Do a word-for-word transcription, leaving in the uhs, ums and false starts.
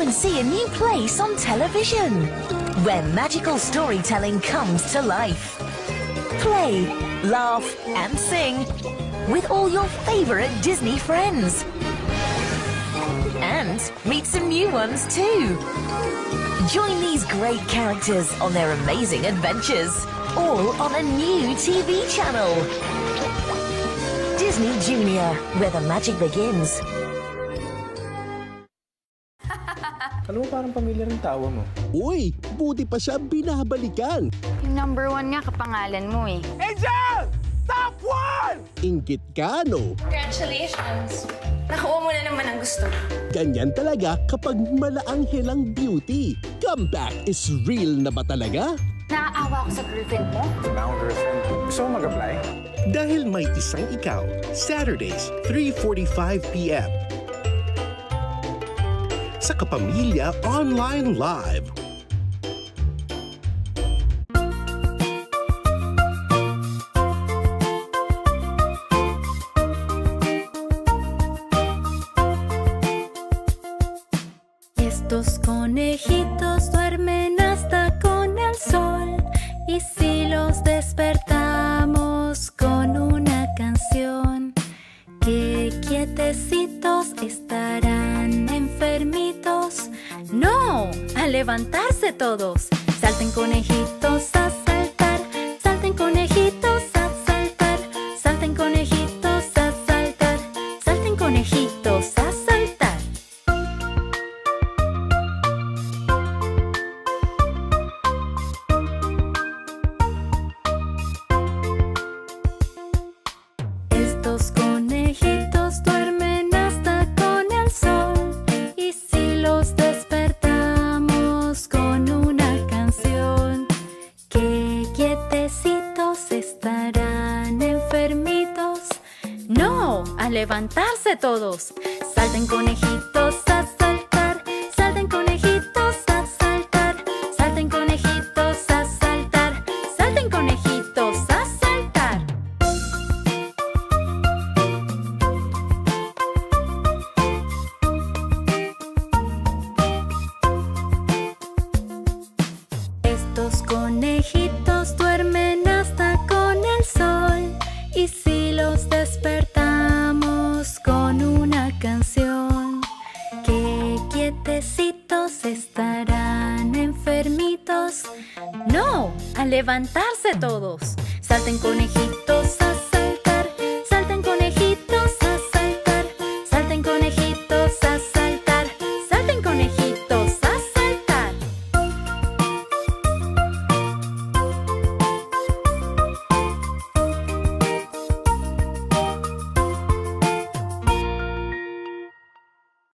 and see a new place on television, where magical storytelling comes to life. Play, laugh, and sing with all your favorite Disney friends. And meet some new ones too. Join these great characters on their amazing adventures, all on a new T V channel. Disney Junior, where the magic begins. Alam mo, parang pamilyar ang tawa mo. Uy, buti pa siya binabalikan. Yung number one nga kapangalan mo eh. Angel! Top one! Ingit ka, no? Congratulations! Nakuha mo na naman ang gusto. Ganyan talaga kapag malaanghel ang beauty. Comeback is real na ba talaga? Naaawa ako sa girlfriend mo. Wala akong girlfriend. Gusto mo mag-apply? Dahil may isang ikaw, Saturdays, three forty-five p m sa Kapamilya Online Live. Estos conejitos duermen hasta con el sol, y si los despertamos con una canción, que quietecitos estarán enfermitos. ¡No! ¡A levantarse todos! Salten conejitos a saltar, salten conejitos a saltar, salten conejitos a saltar, salten conejitos a saltar. Estos conejitos duermen hasta con el sol, y si los despertamos con una canción, que quietecitos estarán enfermitos. ¡No! ¡A levantarse todos! Salten conejitos a saltar, salten conejitos a saltar, salten conejitos a saltar, salten conejitos a saltar. Estos conejitos duermen hasta con el sol, y si los despertamos con una canción, que quietecitos estarán enfermitos. ¡No! ¡A levantarse todos! Salten conejitos a